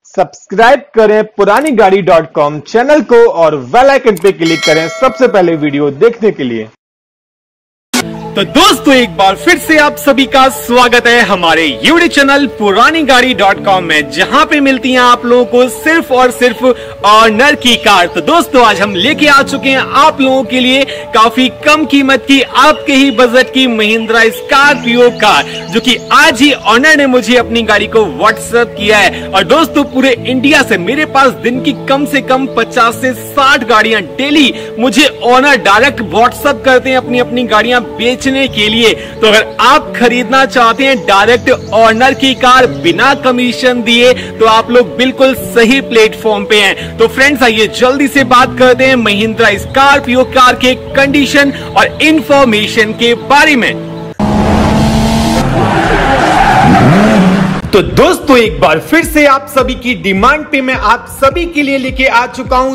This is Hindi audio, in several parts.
सब्सक्राइब करें पुरानीगाड़ी.com चैनल को और बेल आइकन पे क्लिक करें सबसे पहले वीडियो देखने के लिए। तो दोस्तों एक बार फिर से आप सभी का स्वागत है हमारे यूट्यूब चैनल पुरानीगाड़ी.com में, जहां पे मिलती हैं आप लोगों को सिर्फ और सिर्फ ऑनर की कार। तो दोस्तों आज हम लेके आ चुके हैं आप लोगों के लिए काफी कम कीमत की, आपके ही बजट की महिंद्रा स्कॉर्पियो कार, जो कि आज ही ऑनर ने मुझे अपनी गाड़ी को व्हाट्सएप किया है। और दोस्तों पूरे इंडिया से मेरे पास दिन की कम से कम 50 से 60 गाड़ियां डेली मुझे ऑनर डायरेक्ट व्हाट्सएप करते हैं अपनी गाड़ियां बेचने के लिए। तो अगर आप खरीदना चाहते हैं डायरेक्ट ऑनर की कार बिना कमीशन दिए, तो आप लोग बिल्कुल सही प्लेटफॉर्म पे हैं। तो फ्रेंड्स आइए जल्दी से बात करते हैं महिंद्रा स्कॉर्पियो कार के कंडीशन और इंफॉर्मेशन के बारे में। तो दोस्तों एक बार फिर से आप सभी की डिमांड पे मैं आप सभी के लिए लेके आ चुका हूं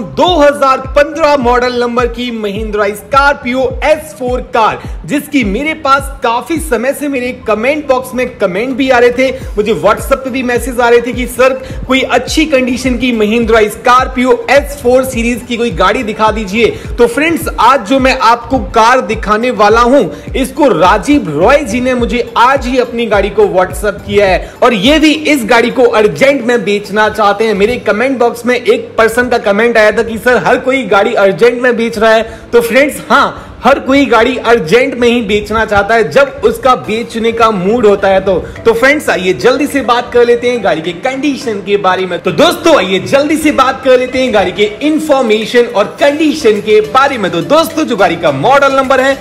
2015 मॉडल नंबर की महिंद्रा स्कॉर्पियो S4 कार, जिसकी मेरे पास काफी समय से मेरे कमेंट बॉक्स में कमेंट भी आ रहे थे, मुझे व्हाट्सएप पे भी मैसेज आ रहे थे कि सर कोई अच्छी कंडीशन की महिंद्रा स्कॉर्पियो S4 सीरीज की कोई गाड़ी दिखा दीजिए। तो फ्रेंड्स आज जो मैं आपको कार दिखाने वाला हूं, इसको राजीव रॉय जी ने मुझे आज ही अपनी गाड़ी को व्हाट्सएप किया है, और ये भी इस गाड़ी को अर्जेंट में बेचना चाहते हैं। मेरे कमेंट बॉक्स में एक पर्सन का कमेंट आया था कि सर हर कोई गाड़ी अर्जेंट में बेच रहा है। तो फ्रेंड्स हाँ, हर कोई गाड़ी अर्जेंट में ही बेचना चाहता है जब उसका बेचने का मूड होता है। तो फ्रेंड्स आइए जल्दी से बात कर लेते हैं गाड़ी के कंडीशन के बारे में। तो दोस्तों आइए जल्दी से बात कर लेते हैं गाड़ी के इंफॉर्मेशन और कंडीशन के बारे में। तो दोस्तों जो गाड़ी का मॉडल नंबर है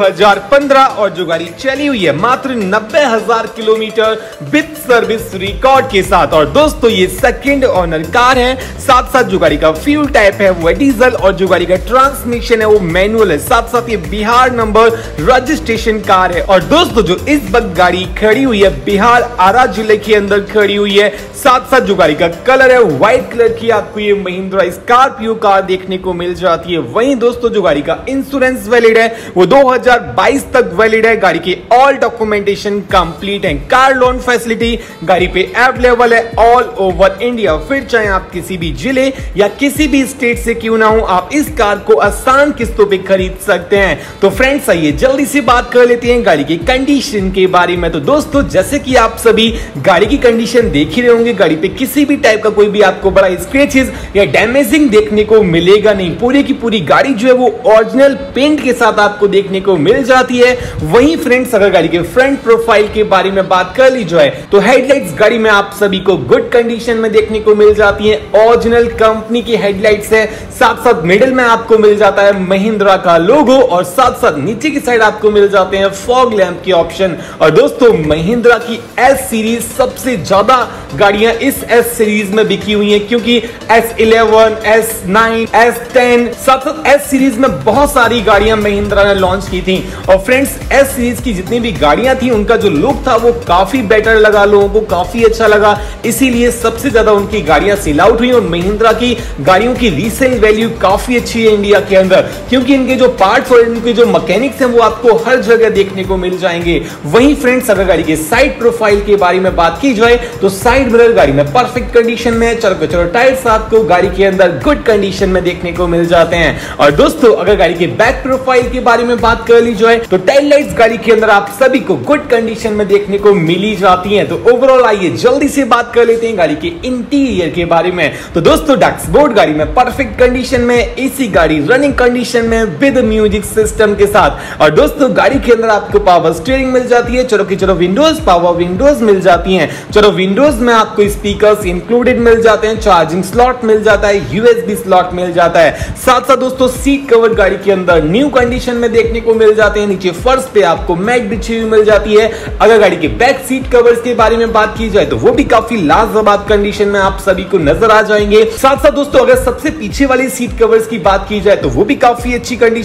2015 और जो गाड़ी चली हुई है मात्र 90,000 किलोमीटर विद सर्विस रिकॉर्ड के साथ। और दोस्तों ये सेकंड ओनर कार है, साथ साथ जो गाड़ी का फ्यूल टाइप है वो है डीजल, और जो गाड़ी का ट्रांसमिशन है वो मैनुअल है। साथ साथ ये बिहार नंबर रजिस्ट्रेशन कार है। और दोस्तों जो इस वक्त गाड़ी खड़ी हुई है बिहार आरा जिले के अंदर खड़ी हुई है। साथ साथ जो गाड़ी का कलर है व्हाइट कलर की आपको ये महिंद्रा स्कॉर्पियो कार देखने को मिल जाती है। वहीं दोस्तों जो गाड़ी का इंश्योरेंस वैलिड है वो 2022 तक वैलिड है। गाड़ी की ऑल डॉक्यूमेंटेशन कंप्लीट है। कार लोन फैसिलिटी गाड़ी पे अवेलेबल है ऑल ओवर इंडिया। फिर चाहे आप किसी भी जिले या किसी भी स्टेट से क्यों ना हो, आप इस कार को आसान किस्तों पे खरीद सकते हैं। तो फ्रेंड्स आइए जल्दी से बात कर लेते हैं गाड़ी की कंडीशन के बारे में। तो दोस्तों जैसे कि आप सभी गाड़ी की कंडीशन देख ही रहे होंगे, गाड़ी पे किसी भी टाइप का कोई भी आपको बड़ा स्क्रैचेस या डैमेजिंग देखने को मिलेगा नहीं। पूरी की पूरी गाड़ी जो है वो ओरिजिनल पेंट के साथ आपको देखने को मिल जाती है। वहीं फ्रेंड्स अगर गाड़ी के फ्रंट प्रोफाइल के बारे में बात कर ली जाए तो हेडलाइट्स गाड़ी में आप सभी को गुड कंडीशन में देखने को मिल जाती है। ओरिजिनल कंपनी की हेडलाइट्स है। साथ साथ मिडिल में आपको मिल जाता है महिंद्रा का लोगो, और साथ साथ नीचे की साइड आपको मिल जाते हैं फॉग लैंप के ऑप्शन। और दोस्तों महिंद्रा की S सीरीज सबसे ज्यादा गाड़ियां इस S सीरीज में बिकी हुई हैं, क्योंकि S11, S9, S10 साथ साथ S सीरीज में बहुत सारी गाड़ियां महिंद्रा ने लॉन्च की थी। और फ्रेंड्स S सीरीज की जितनी भी गाड़ियां थी उनका जो लुक था वो काफी बेटर लगा, लोगों को काफी अच्छा लगा, इसीलिए सबसे ज्यादा उनकी गाड़ियां सेल आउट हुई। और महिंद्रा की गाड़ियों की रीसेल वैल्यू काफी अच्छी है इंडिया के अंदर, क्योंकि इनके जो पार्ट्स और इनके जो मैकेनिक्स हैं वो आपको हर जगह देखने को मिल जाएंगे। वहीं फ्रेंड्स अगर गाड़ी के साइड प्रोफाइल के बारे में बात की जाए तो साइड मिरर गाड़ी में परफेक्ट कंडीशन में है। चलो टायर्स आपको गाड़ी के अंदर गुड कंडीशन में देखने को मिल जाते हैं। और दोस्तों अगर गाड़ी के बैक प्रोफाइल के बारे में बात कर ली जाए तो टेल लाइट्स गाड़ी के अंदर आप सभी को गुड कंडीशन में देखने को मिली जाती हैं। तो ओवरऑल आइए जल्दी से बात कर लेते हैं गाड़ी के इंटीरियर के बारे में। तो दोस्तों डैशबोर्ड गाड़ी में परफेक्ट कंडीशन में, एसी गाड़ी रनिंग कंडीशन में विद म्यूजिक सिस्टम के साथ। और दोस्तों गाड़ी के अंदर आपको पावर स्टीयरिंग मिल जाती है। चलो विंडोज पावर विंडोज मिल जाती हैं। चलो विंडोज में आपको स्पीकर्स इंक्लूडेड मिल जाते हैं, चार्जिंग स्लॉट मिल जाता है, USB स्लॉट मिल जाता है। साथ साथ दोस्तों सीट कवर गाड़ी के अंदर न्यू कंडीशन में देखने को मिल जाते हैं। नीचे फर्श पे आपको मैट बिछी हुई मिल जाती है। अगर गाड़ी के बैक सीट कवर्स के बारे में बात की जाए तो वो भी काफी लाजवाब कंडीशन में आप सभी को नजर आ जाएंगे। साथ साथ दोस्तों अगर सबसे पीछे वाली सीट कवर्स की बात की जाए तो वो भी काफी अच्छी कंडीशन में। अगर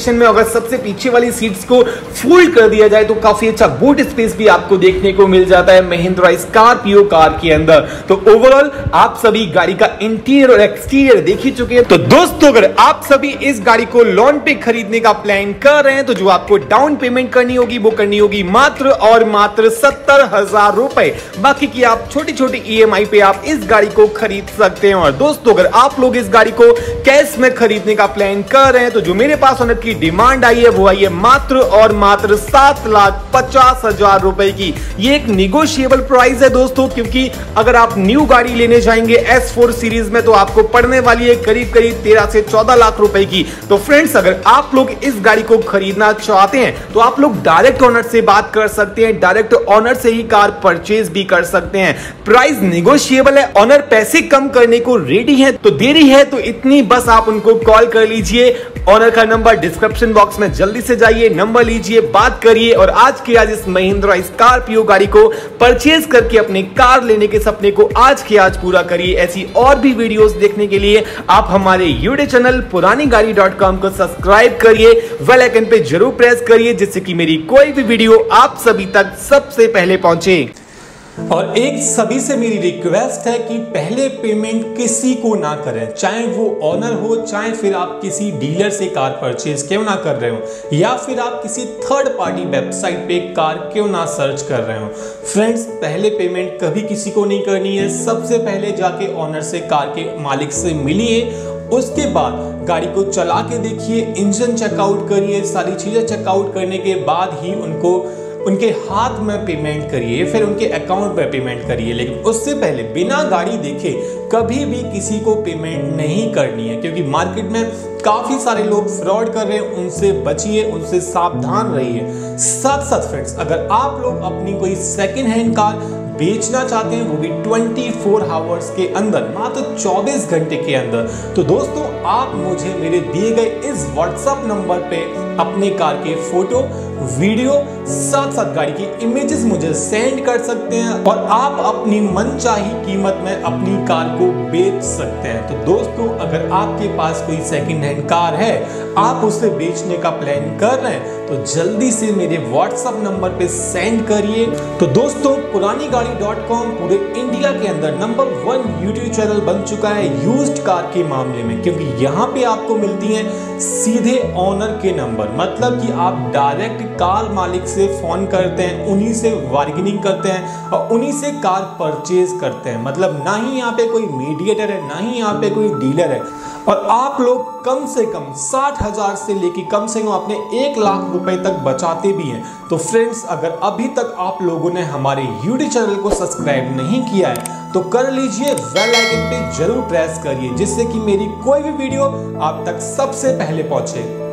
अगर सबसे पीछे वाली सीट्स को फोल्ड कर दिया जाए तो काफी अच्छा बूट स्पेस भी आपको देखने को मिल जाता है महिंद्रा स्कॉर्पियो कार के अंदर। तो ओवरऑल आप सभी गाड़ी का इंटीरियर और एक्सटीरियर देख ही चुके हैं। तो दोस्तों अगर आप सभी इस गाड़ी को लोन पे खरीदने का प्लान कर रहे हैं तो जो आपको डाउन पेमेंट करनी होगी वो करनी होगी मात्र और मात्र 70,000 रुपए। बाकी की आप छोटी छोटी EMI पे आप इस गाड़ी को खरीद सकते हैं। और दोस्तों अगर आप लोग इस गाड़ी को कैश में खरीदने का प्लान कर रहे हैं तो जो मेरे पास ऑनर की डिमांड आई है वो आई है मात्र और मात्र 7,50,000 रुपए की। ये एक निगोशिएबल प्राइस है दोस्तों, क्योंकि अगर आप न्यू गाड़ी लेने जाएंगे S4 सीरीज में तो आपको पड़ने वाली है करीब करीब 13 से 14 लाख रुपए की। तो फ्रेंड्स अगर आप लोग इस गाड़ी को खरीदना चाहते हैं तो आप लोग डायरेक्ट ओनर से बात कर सकते हैं, डायरेक्ट ओनर से ही कार परचेज भी कर सकते हैं। प्राइस निगोशिएबल है, ओनर पैसे कम करने को रेडी है। तो देरी है तो इतनी, बस आप उनको कॉल कर लीजिए। ओनर का नंबर डिस्क्रिप्शन बॉक्स में जल्दी से जाइए, नंबर लीजिए, बात करिए और आज के आज इस महिंद्रा स्कॉर्पियो गाड़ी को परचेज करके अपने कार लेने के सपने को आज के आज पूरा करिए। ऐसी और भी वीडियोस देखने के लिए आप हमारे यूट्यूब चैनल पुरानीगाड़ी.com को सब्सक्राइब करिए, बेल आइकन पे जरूर प्रेस करिए जिससे कि मेरी कोई भी वीडियो आप सभी तक सबसे पहले पहुंचे। और एक सभी से मेरी रिक्वेस्ट है कि पहले पेमेंट किसी को ना करें, चाहे वो ओनर हो, चाहे फिर आप किसी डीलर से कार परचेज क्यों ना कर रहे हो या फिर आप किसी थर्ड पार्टी वेबसाइट पे कार क्यों ना सर्च कर रहे हो। फ्रेंड्स पहले पेमेंट कभी किसी को नहीं करनी है। सबसे पहले जाके ओनर से, कार के मालिक से मिलिए, उसके बाद गाड़ी को चला के देखिए, इंजन चेकआउट करिए, सारी चीजें चेकआउट करने के बाद ही उनके हाथ में पेमेंट करिए, फिर उनके अकाउंट में पेमेंट करिए। लेकिन उससे पहले बिना गाड़ी देखे कभी भी किसी को पेमेंट नहीं करनी है, क्योंकि मार्केट में काफी सारे लोग फ्रॉड कर रहे हैं। उनसे बचिए, उनसे सावधान रहिए। साथ साथ फ्रेंड्स अगर आप लोग अपनी कोई सेकेंड हैंड कार बेचना चाहते हैं, वो भी 24 आवर्स के अंदर, मात्र 24 घंटे के अंदर, तो दोस्तों आप मुझे मेरे दिए गए इस WhatsApp नंबर पे अपने कार के फोटो, वीडियो, साथ साथ गाड़ी की इमेजेस मुझे सेंड कर सकते हैं और आप अपनी मनचाही कीमत में अपनी कार को बेच सकते हैं। तो दोस्तों अगर आपके पास कोई सेकंड हैंड कार है, आप उसे बेचने का प्लान कर रहे हैं, तो जल्दी से मेरे WhatsApp नंबर पे सेंड करिए। तो दोस्तों पुरानीगाड़ी.com पूरे इंडिया के अंदर नंबर 1 यूट्यूब चैनल बन चुका है यूज्ड कार के मामले में, क्योंकि यहाँ पे आपको मिलती हैं सीधे ओनर के नंबर। मतलब कि आप डायरेक्ट कार मालिक से फोन करते हैं, उन्हीं से बार्गेनिंग करते हैं और उन्हीं से कार परचेज करते हैं। मतलब ना ही यहाँ पे कोई मीडिएटर है, ना ही यहाँ पे कोई डीलर है। और आप लोग कम से कम 60,000 से लेके कम से कम अपने 1 लाख रुपए तक बचाते भी हैं। तो फ्रेंड्स अगर अभी तक आप लोगों ने हमारे यूट्यूब चैनल को सब्सक्राइब नहीं किया है तो कर लीजिए, बेल आइकन पे जरूर प्रेस करिए जिससे कि मेरी कोई भी वीडियो आप तक सबसे पहले पहुंचे।